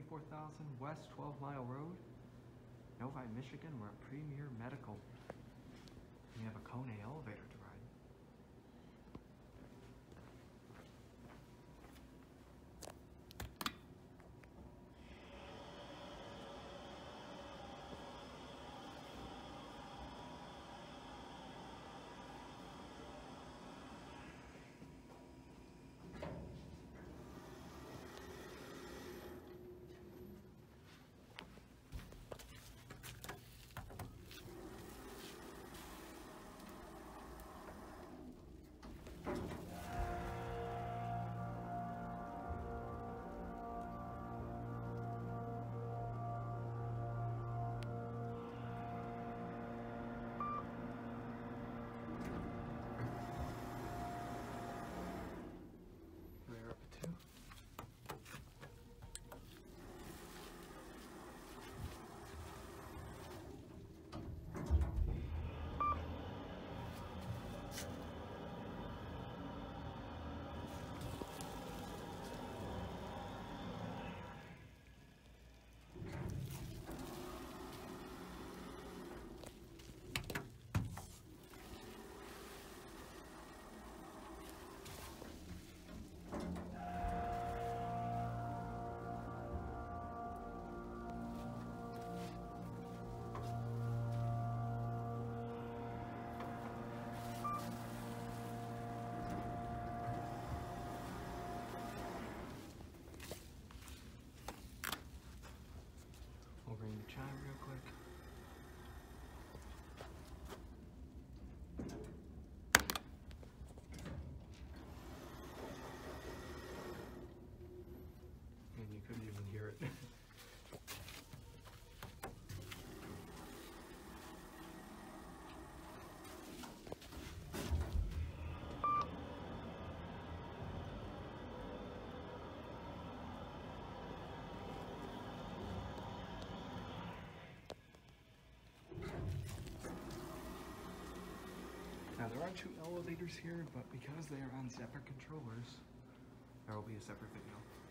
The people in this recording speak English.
44,000 West 12 Mile Road, Novi, Michigan. We're at Premier Medical. We have a KONE elevator to ride. We'll ring the chime real quick. And you couldn't even hear it. Now there are two elevators here, but because they are on separate controllers, there will be a separate video.